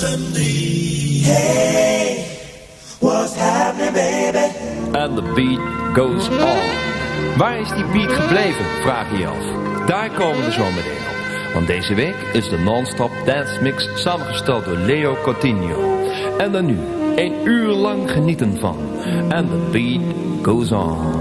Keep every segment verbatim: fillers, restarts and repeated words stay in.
losing me. Hey, what's happening, baby? And the beat goes on. Waar is die beat gebleven, vraag je je af. Daar komen we zo meteen op. Want deze week is de non-stop dance mix samengesteld door Leo Cotino. En dan nu, een uur lang genieten van. And the beat goes on.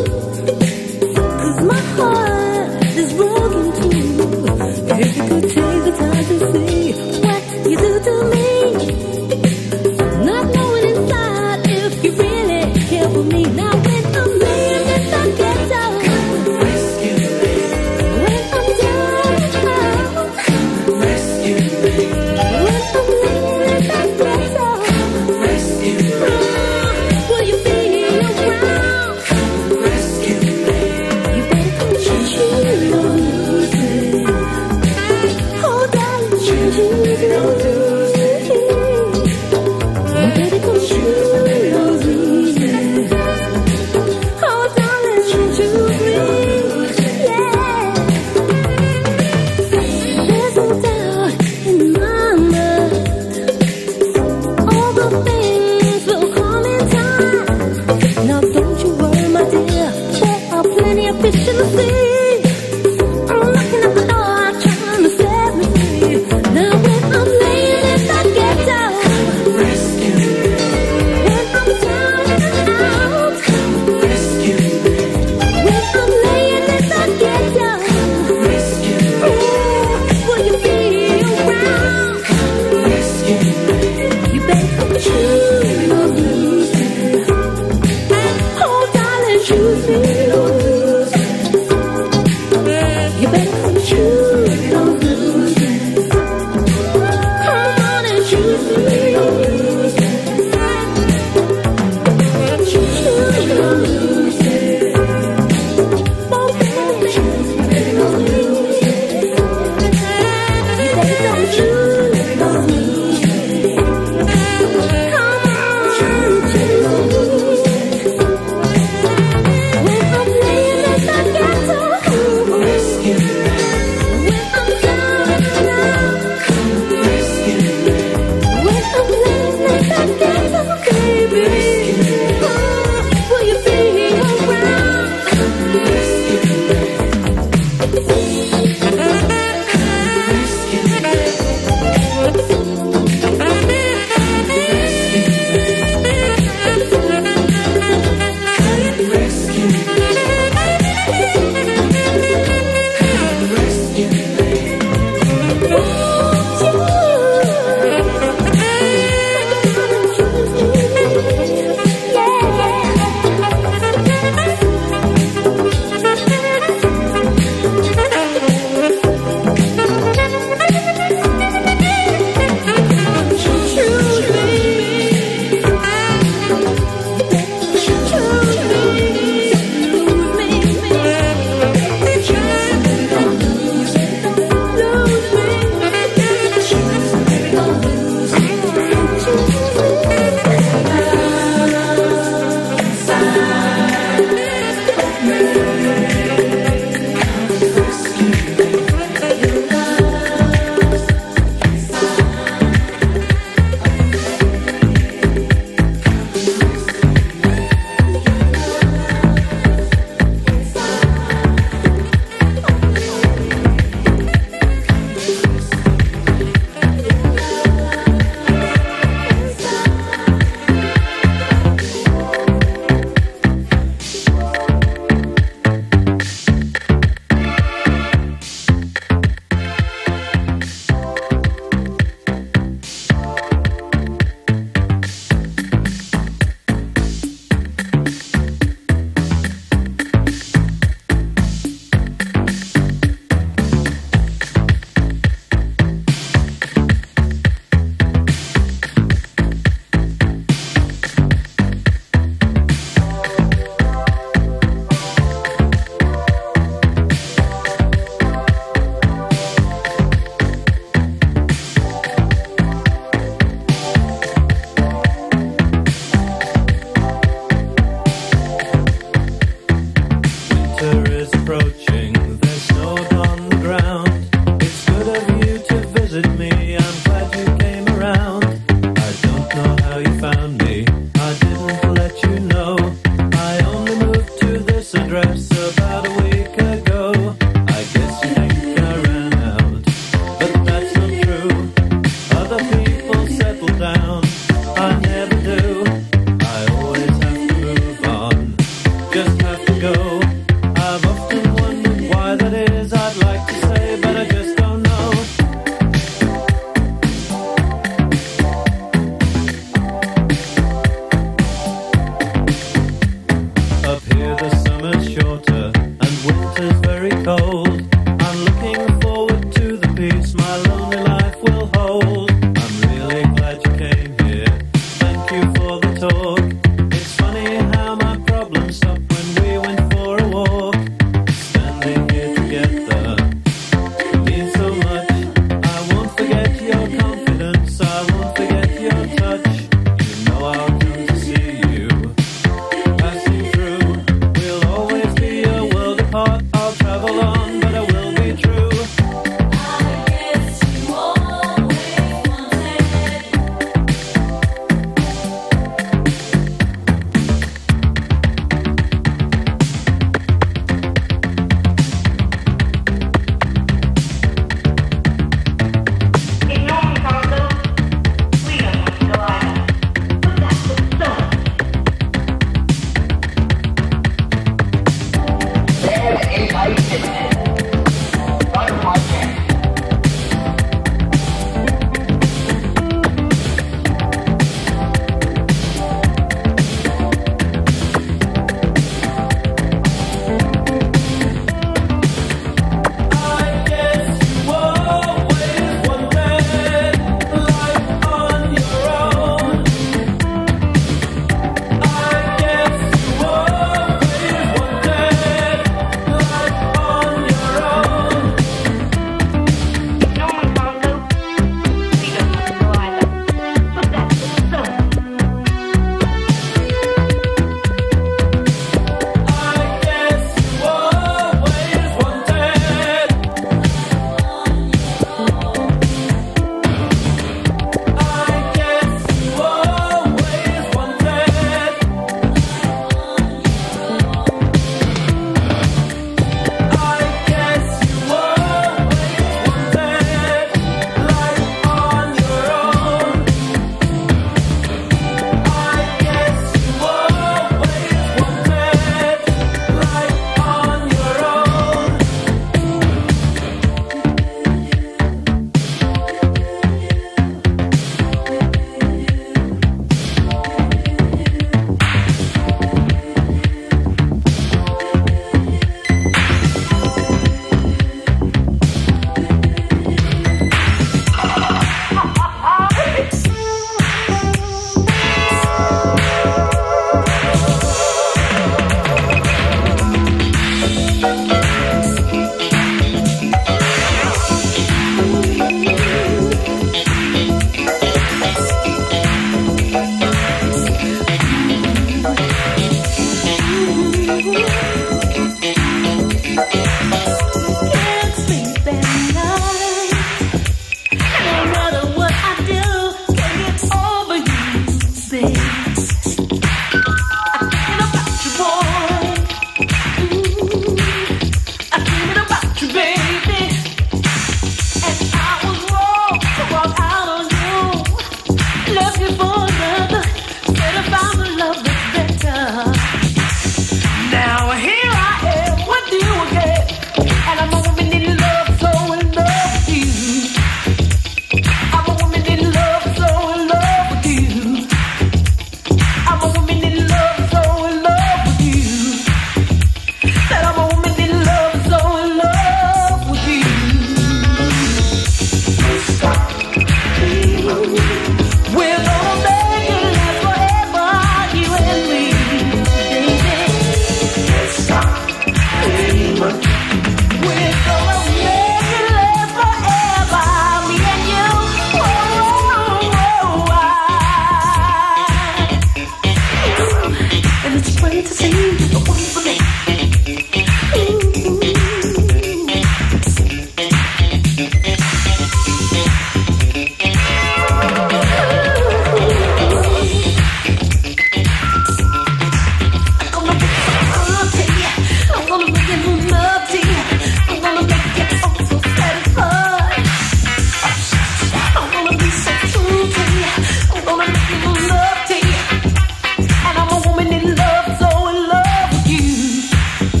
And I'm a woman in love, so in love with you.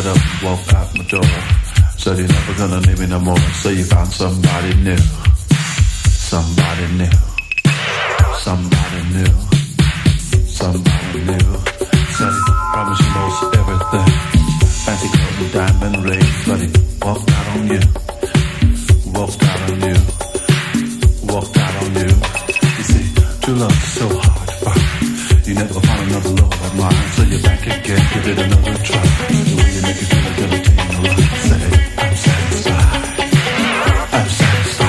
got up and walked out my door. Said you're never gonna leave me no more. So you found somebody new. Somebody new. Somebody new. Somebody new. Said he promised you most everything. Fancy clothes and diamond rings. But he walked out on you. Walked out on you. Walked out on you. You see, true love is so hard to find. You never find another love like mine. So you're back again, give it another try. The way you make it feel like everything in the line. Say, I'm satisfied. I'm satisfied.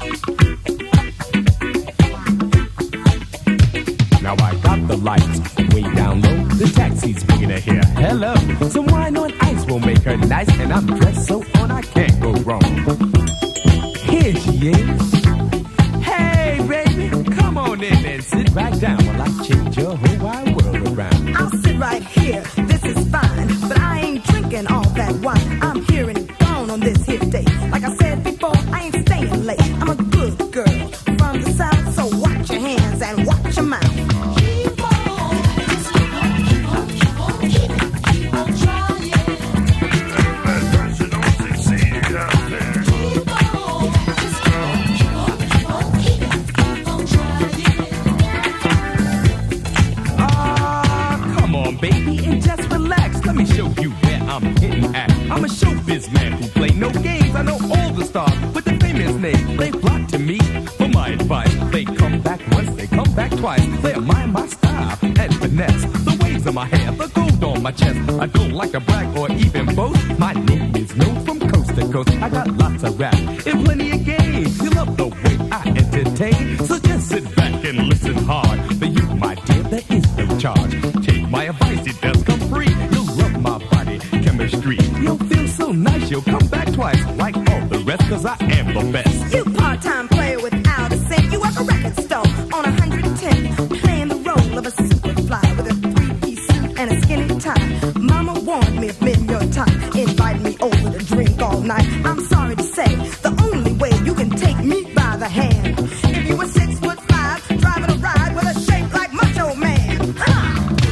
Now I got the lights way down low. The taxi's bringing her here. Hello. Some wine on ice will make her nice, and I'm dressed so on I can't go wrong. Here she is. Hey, baby, come on in and sit right down while I change your whole wide world around. I'll sit right here. This is fine, but I ain't drinking all that wine. I'm here and gone on this here day. Like I said before, I ain't staying late. I'm a good girl from the south, so watch your hands and watch your mouth. I'm a showbiz man who play no games. I know all the stars with the famous name. They flock to me for my advice. They come back once, they come back twice. They admire my style and finesse. The waves of my hair, the gold on my chest. I don't like to brag or even boast. My name is known from coast to coast. I got lots of rap and plenty of games. You love the way I entertain, so just sit back and listen hard. For you, my dear, there is no charge. Take my advice, it does come free. You'll love my body chemistry. You'll feel so nice, you'll come back twice. Like all the rest, cause I am the best. You part-time player without a cent. You work a record store on one hundred ten, playing the role of a superfly with a three-piece suit and a skinny tie. Mama warned me of mid your time, invited me over to drink all night. I'm sorry to say, the only way you can take me by the hand, if you were six foot five, driving a ride with a shape like Macho Man. Ha!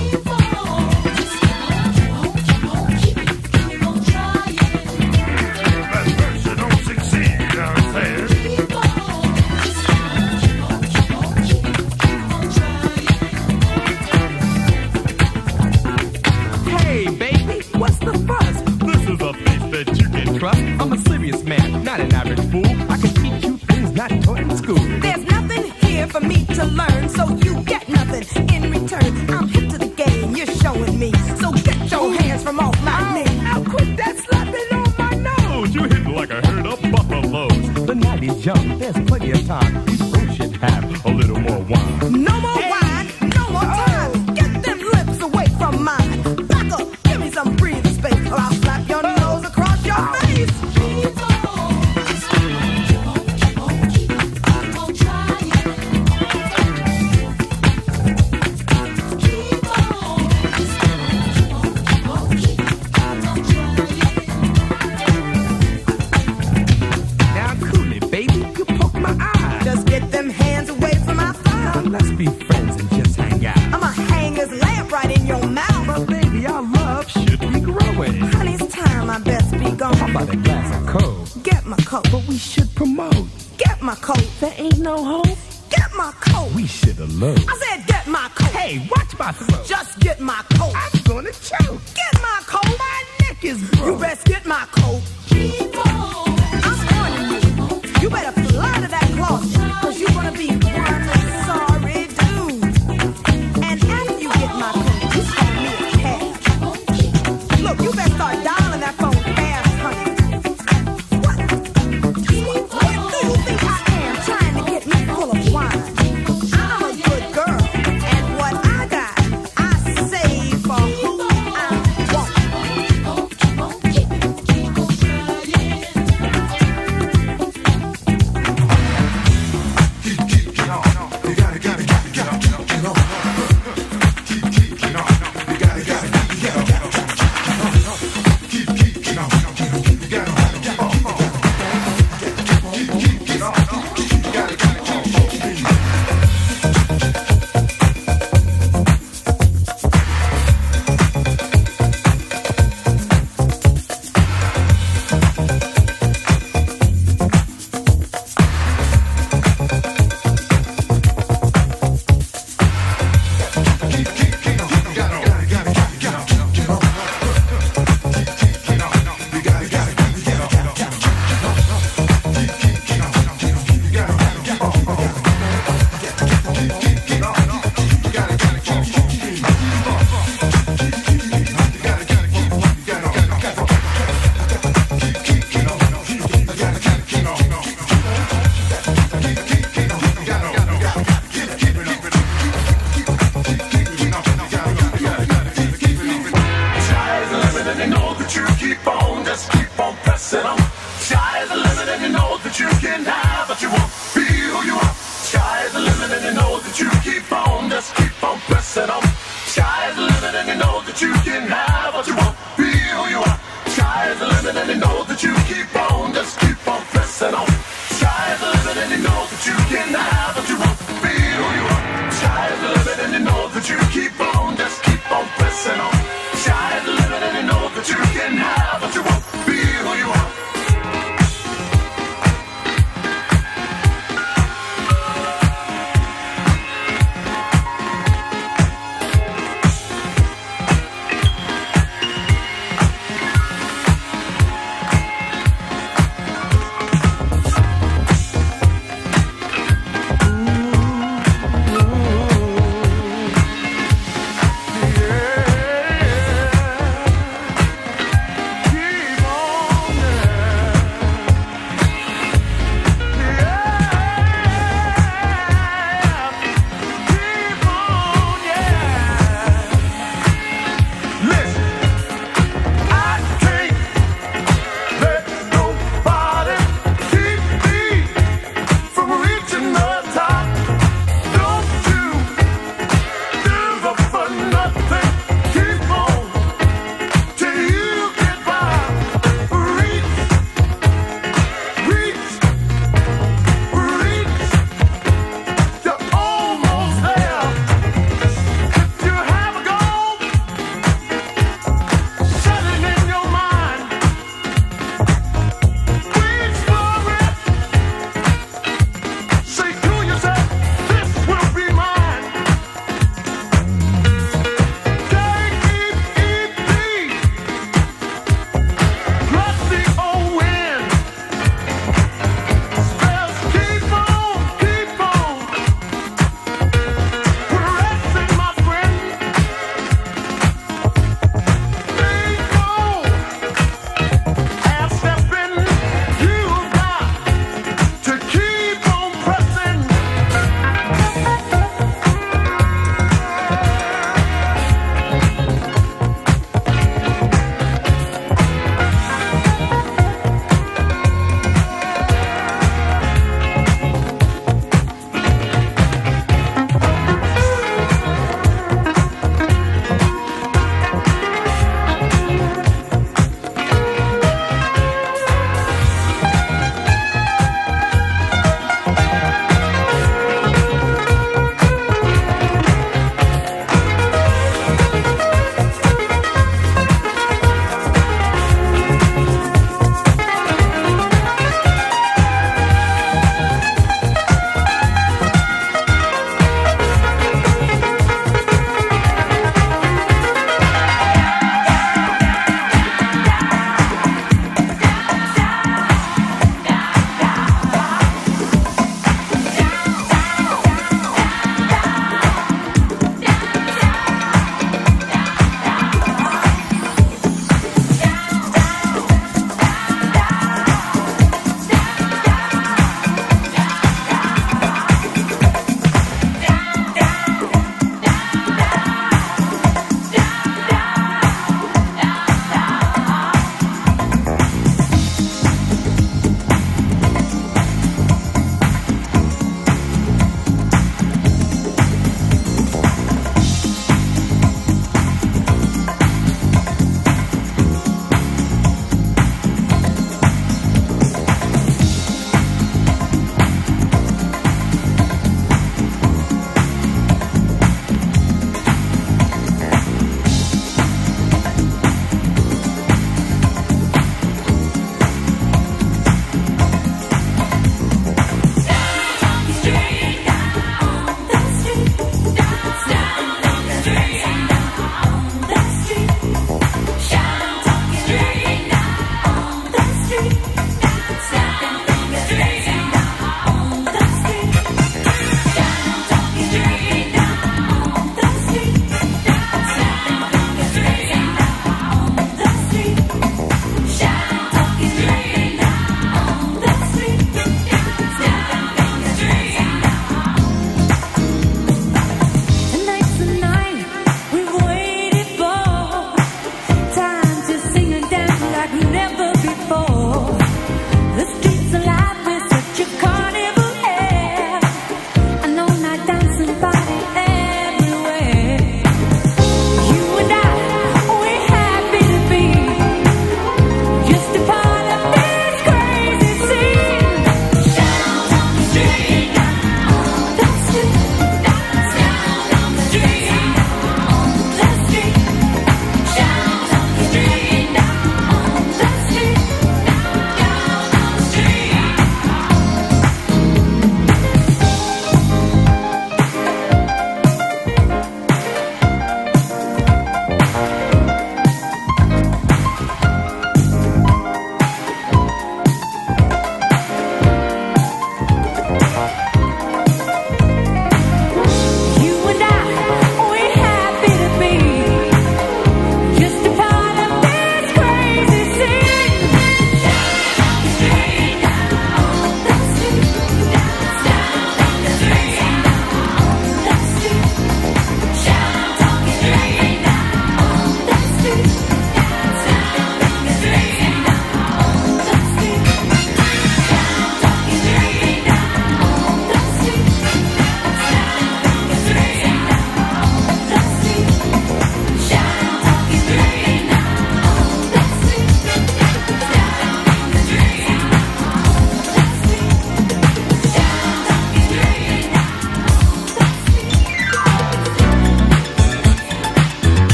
I'm a serious man, not an average fool. I can teach you things not taught in school. There's nothing here for me to learn, so you get nothing in return. I'm hip to the game, you're showing me, so get your hands from off my knee. How quick that slapping on my nose? You hit like a herd of buffaloes. The night is young, there's plenty of time. We both should have a little more wine. No more hey. wine, no more time. Oh. Get them lips away from mine. Back up, give me some breathing space, or I'll slap your nose across your face. About a glass of coke. Get my coat. But we should promote. Get my coat. There ain't no hope. Get my coat. We should alone. I said get my coat. Hey, watch my throat. Just get my coat. I'm gonna choke. Get my coat. My neck is broke. You best get my coat. I'm warning you. You better fly to that closet, cause you're gonna be one sorry dude. And after you get my coat, you call me a cab. Look, you better start dialing that phone. limit and you know that you keep on, just keep on pressing on. Sky is the limit and you know that you can have what you want, be who you are. Sky is the limit and you know that you keep on, just keep on pressing on. Sky is the limit and you know that you can have what you want, be who you are. Sky is the limit and you know that you keep on, just keep on pressing on. Sky is the limit and you know that you can have what you want, be who you are.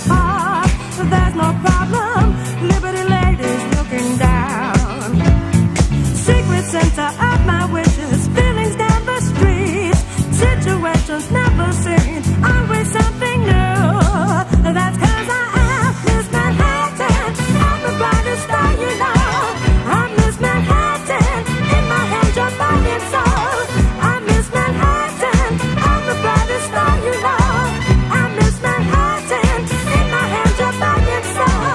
heart, there's no problem. Liberty ladies looking down. Secret center of my wishes, feelings down the streets, situations never seen, always something new. That's 'cause I am Miss Manhattan, I'm the brightest star you know. I'm Miss Manhattan, in my hand your body and soul. I'm Miss Manhattan, I'm the brightest star you know. I'm Miss Manhattan, in my hand your body and soul.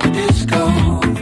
disco.